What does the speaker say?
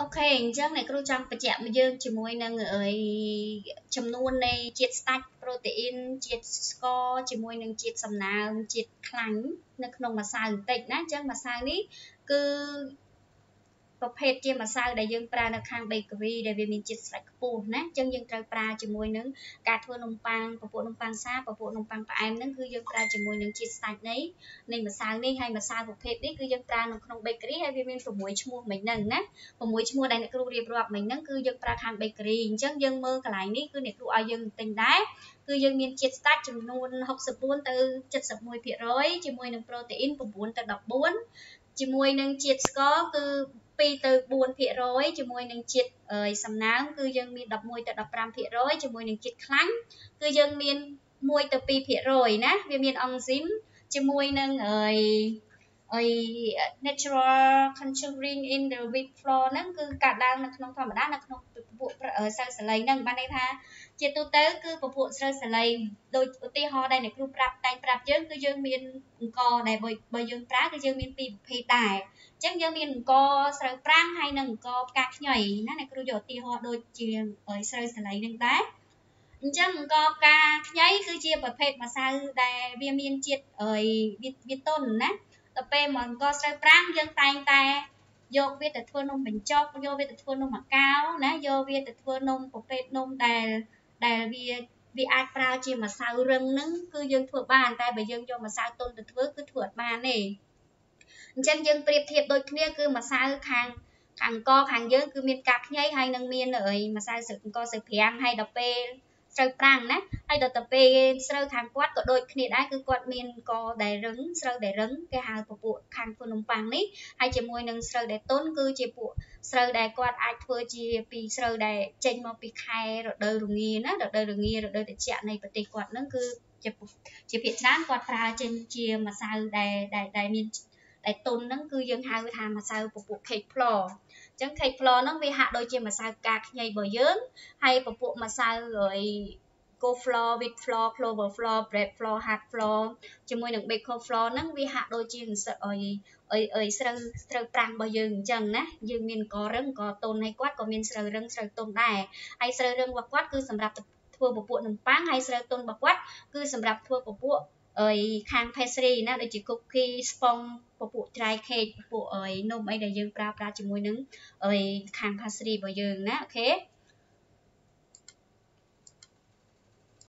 Ok, chắc này tôi trong bạch chạm dương chỉ môi nâng ở chấm luôn này chiết stack protein chiết score chỉ môi nâng chiết sầm nào chiết khánh nâng không mà sao tịnh á chắc mà sao ní cứ ប្រភេទជាម្សៅដែលយើងប្រើនៅខាង bakery ដែលវាមានជាតិស្លេចខ្ពស់ណាអញ្ចឹងយើងត្រូវប្រើជាមួយនឹងការធ្វើនំប៉័ងពពួកនំប៉័ងសាពពួកនំប៉័ងផ្អែមហ្នឹងគឺយើងប្រើជាមួយនឹងជាតិស្លេចនៃម្សៅនេះហើយម្សៅប្រភេទនេះគឺយើងប្រើនៅក្នុង bakery ហើយវាមាន6ឈ្មោះមិញហ្នឹងណា6ឈ្មោះដែលអ្នកគ្រូរៀបរាប់មិញហ្នឹងគឺយើងប្រើខាង bakery អញ្ចឹងយើងមើលកន្លែងនេះគឺអ្នកគ្រូឲ្យយើងទិញដែរគឺយើងមានជាតិស្លេចចំនួន64ទៅ71%ជាមួយនឹង protein 9ទៅ14ជាមួយនឹងជាតិស្ករគឺ2ទៅ4%ជាមួយនឹងជាតិសំណើមគឺយើងមាន11ទៅ15%ជាមួយនឹងជាតិខ្លាញ់គឺយើងមាន1ទៅ2%ណាវាមានអង់ស៊ីមជាមួយនឹងnatural conjuring in the wheat flour ហ្នឹងគឺកាត់ឡើងនៅក្នុងធម្មតានៅក្នុងពពួកស្រូវសាលីហ្នឹងបានន័យថាជាទូទៅគឺពពួកស្រូវសាលីដូចឧទាហរណ៍ដែលអ្នកគ្រូប្រាប់យើងគឺយើងមានអង្គដែលបើយើងប្រើគឺយើងមានពីរប្រភេទដែរអញ្ចឹងយើងមានអង្គស្រូវប្រាំងហើយនិងអង្គផ្កាខ្ញីណាអ្នកគ្រូយកឧទាហរណ៍ដូចជាស្រូវសាលីហ្នឹងដែរអញ្ចឹងអង្គផ្កាខ្ញីគឺជាប្រភេទម្សៅដែលវាមានជាតិវាទន់ណាដល់ពេលមកអង្គស្រូវប្រាំងយើងតែងតែយកវាទៅធ្វើនំបញ្ចុកយកវាទៅធ្វើនំអាកោណាយកវាទៅធ្វើនំប្រភេទនំដែលវាអាចប្រើជាម្សៅរឹងហ្នឹងគឺយើងធ្វើបានតែបើយើងយកម្សៅទន់ទៅធ្វើគឺធ្វើអត់បានទេអញ្ចឹងយើងប្រៀបធៀបដូចគ្នាគឺម្សៅខាងអង្គខាងយើងគឺមានកាខ្ញីហើយនឹងមានម្សៅអង្គស្រូវប្រាំងហើយដល់ពេលស្រូវប្រាំងណាហើយដល់ទៅពេលស្រូវខាងគាត់ក៏ដូចគ្នាដែរគឺគាត់មានកដែលរឹងស្រូវដែលរឹងគេហៅពពួកខាងធ្វើនំប៉័ងនេះហើយជាមួយនឹងស្រូវដែលទន់គឺជាពួកស្រូវដែលគាត់អាចធ្វើជាពីស្រូវដែលចេញមកពីខែរដូវរងាណារដូវរងារដូវត្រជាក់នៃប្រទេសគាត់ហ្នឹងគឺជាភាគច្រើនគាត់ប្រើចេញជាម្សៅដែលមានដែលទុនហ្នឹងគឺយើងហៅថាម្សៅពពួក cake flour អញ្ចឹង cake flour ហ្នឹងវាហាក់ដូចជាម្សៅផ្កាខ្ញីរបស់យើងហើយពពួកម្សៅgo flour wheat flour clover flour bread flour hard flour ជាមួយនឹង baker flour ហ្នឹងវាហាក់ដូចជាស្រូវប្រាំងរបស់យើងអញ្ចឹងណាយើងមានករឹងកទុនហើយគាត់ក៏មានស្រូវរឹងស្រូវទុនដែរហើយស្រូវរឹងរបស់គាត់គឺសម្រាប់ធ្វើពពួកនំប៉័ងហើយស្រូវទុនរបស់គាត់គឺសម្រាប់ធ្វើពពួកខាង pastry ណាដូចជា cookie sponge ពពួក dry cake ពពួកនំអីដែលយើងប្រើជាមួយនឹងខាង pastry របស់យើងណាអូខេ